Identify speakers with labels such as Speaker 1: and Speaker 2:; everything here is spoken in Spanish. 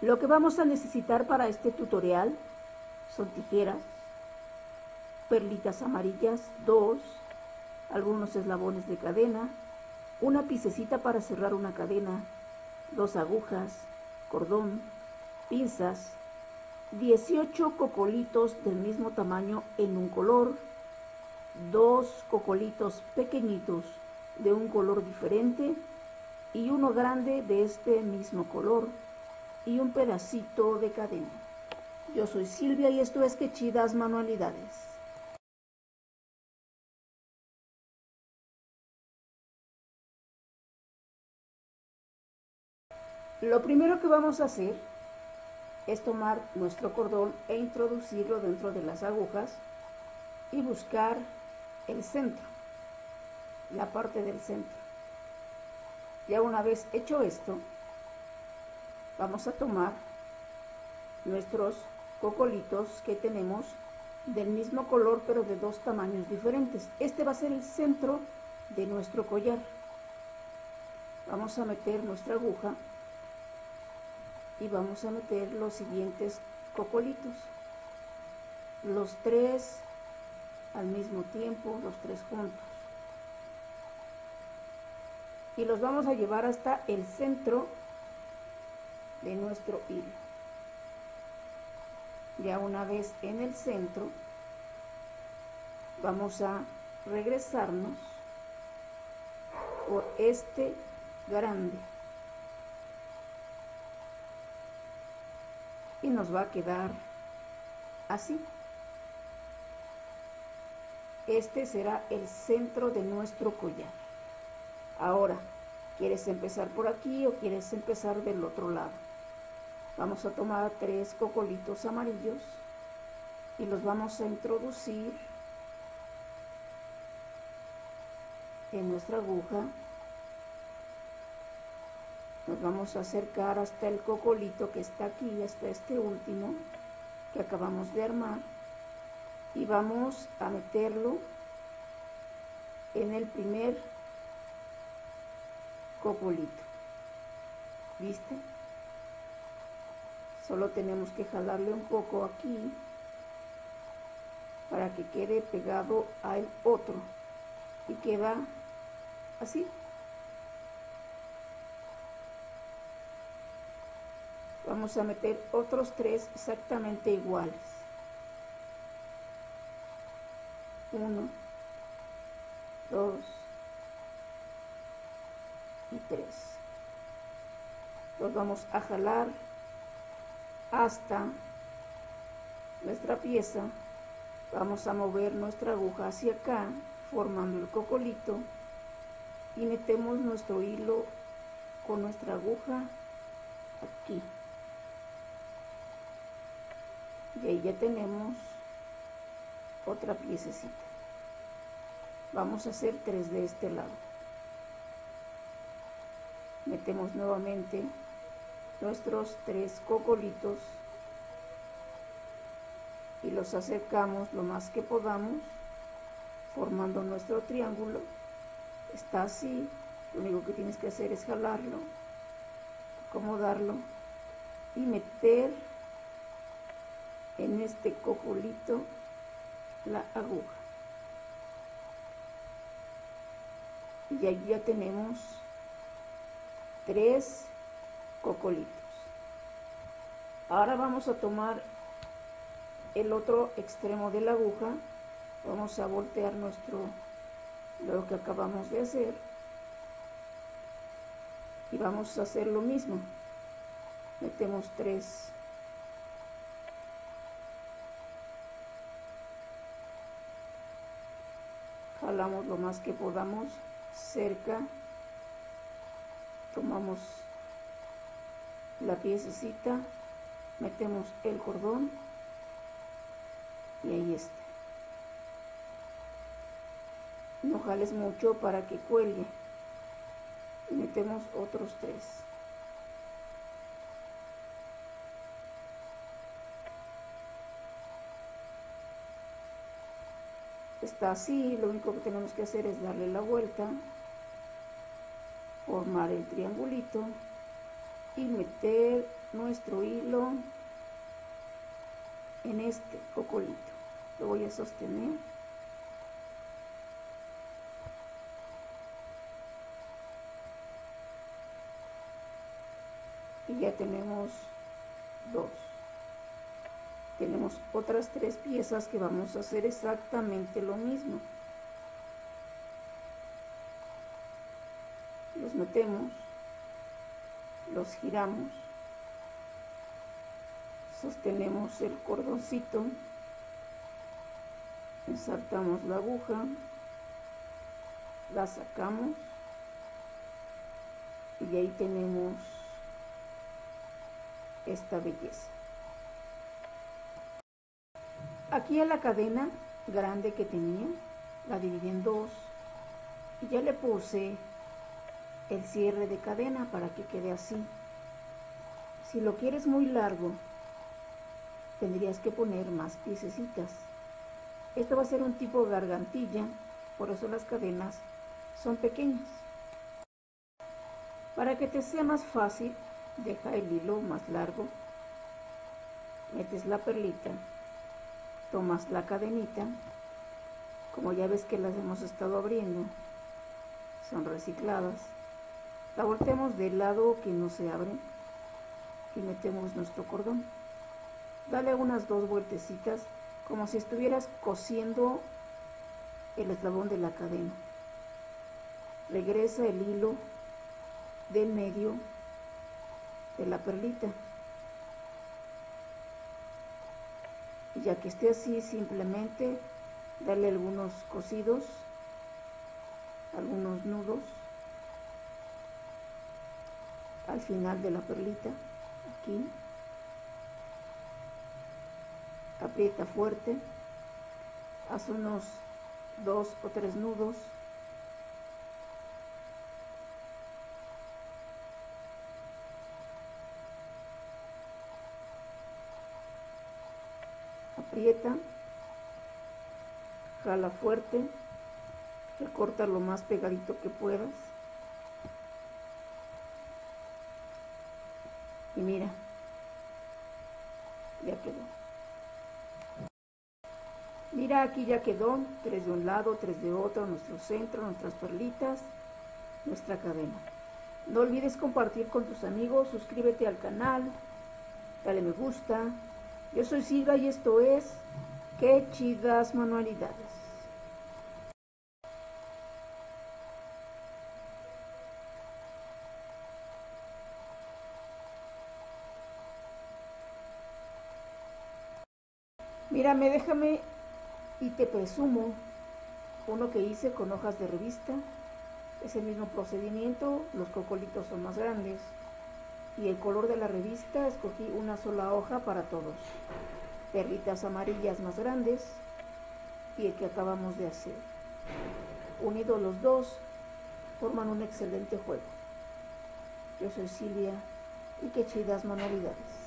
Speaker 1: Lo que vamos a necesitar para este tutorial son tijeras, perlitas amarillas, 2, algunos eslabones de cadena, una piececita para cerrar una cadena, 2 agujas, cordón, pinzas, 18 cocolitos del mismo tamaño en un color, 2 cocolitos pequeñitos de un color diferente y uno grande de este mismo color y un pedacito de cadena. Yo soy Silvia y esto es Que Chidas Manualidades. Lo primero que vamos a hacer es tomar nuestro cordón e introducirlo dentro de las agujas y buscar el centro, la parte del centro. Ya una vez hecho esto, vamos a tomar nuestros cocolitos que tenemos del mismo color pero de 2 tamaños diferentes. Este va a ser el centro de nuestro collar. Vamos a meter nuestra aguja y vamos a meter los siguientes cocolitos, los 3 al mismo tiempo, los 3 juntos, y los vamos a llevar hasta el centro de nuestro hilo. Ya una vez en el centro, vamos a regresarnos por este grande y nos va a quedar así. Este será el centro de nuestro collar. Ahora, ¿quieres empezar por aquí o quieres empezar del otro lado? Vamos a tomar 3 cocolitos amarillos y los vamos a introducir en nuestra aguja. Nos vamos a acercar hasta el cocolito que está aquí, hasta este último que acabamos de armar, y vamos a meterlo en el primer cocolito. ¿Viste? Solo tenemos que jalarle un poco aquí para que quede pegado al otro y queda así. Vamos a meter otros 3 exactamente iguales. 1, 2 y 3. Los vamos a jalar hasta nuestra pieza. Vamos a mover nuestra aguja hacia acá, formando el cocolito, y metemos nuestro hilo con nuestra aguja aquí. Y ahí ya tenemos otra piececita. Vamos a hacer 3 de este lado. Metemos nuevamente nuestros 3 cocolitos y los acercamos lo más que podamos, formando nuestro triángulo. Está así. Lo único que tienes que hacer es jalarlo, acomodarlo y meter en este cocolito la aguja. Y ahí ya tenemos 3 cocolitos. Ahora vamos a tomar el otro extremo de la aguja, vamos a voltear lo que acabamos de hacer y vamos a hacer lo mismo. Metemos 3 jalamos lo más que podamos cerca, tomamos la piececita, metemos el cordón y ahí está. No jales mucho para que cuelgue. Y metemos otros 3. Está así, lo único que tenemos que hacer es darle la vuelta, formar el triangulito y meter nuestro hilo en este cocolito. Lo voy a sostener. Y ya tenemos dos. Tenemos otras 3 piezas que vamos a hacer exactamente lo mismo. Los metemos, los giramos, sostenemos el cordoncito, ensartamos la aguja, la sacamos y ahí tenemos esta belleza. Aquí a la cadena grande que tenía, la dividí en 2 y ya le puse el cierre de cadena para que quede así. Si lo quieres muy largo, tendrías que poner más piececitas. Esto va a ser un tipo gargantilla, por eso las cadenas son pequeñas. Para que te sea más fácil, deja el hilo más largo, metes la perlita, tomas la cadenita, como ya ves que las hemos estado abriendo, son recicladas, la volteamos del lado que no se abre y metemos nuestro cordón. Dale unas 2 vueltecitas como si estuvieras cosiendo el eslabón de la cadena. Regresa el hilo del medio de la perlita y ya que esté así, simplemente darle algunos cosidos, algunos nudos al final de la perlita. Aquí aprieta fuerte, haz unos 2 o 3 nudos, aprieta, jala fuerte, recorta lo más pegadito que puedas y mira, ya quedó. Mira, aquí ya quedó, 3 de un lado, 3 de otro, nuestro centro, nuestras perlitas, nuestra cadena. No olvides compartir con tus amigos, suscríbete al canal, dale me gusta. Yo soy Silva y esto es Qué Chidas Manualidades. Mírame, déjame y te presumo uno que hice con hojas de revista. Es el mismo procedimiento, los cocolitos son más grandes y el color de la revista escogí una sola hoja para todos. Perlitas amarillas más grandes y el que acabamos de hacer. Unidos los dos forman un excelente juego. Yo soy Silvia y qué chidas manualidades.